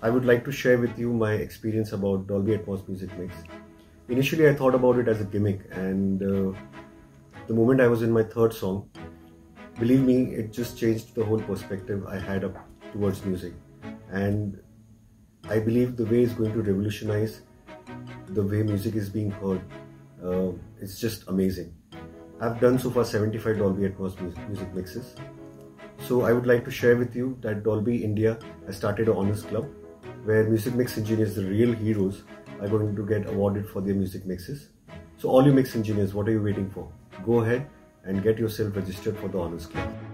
I would like to share with you my experience about Dolby Atmos Music Mix. Initially, I thought about it as a gimmick, and the moment I was in my third song, believe me, it just changed the whole perspective I had up towards music. And I believe the way it's going to revolutionize the way music is being heard. It's just amazing. I've done so far 75 Dolby Atmos music mixes. So I would like to share with you that Dolby India has started an honors club where music mix engineers, the real heroes, are going to get awarded for their music mixes. So all you mix engineers, what are you waiting for? Go ahead and get yourself registered for the honors club.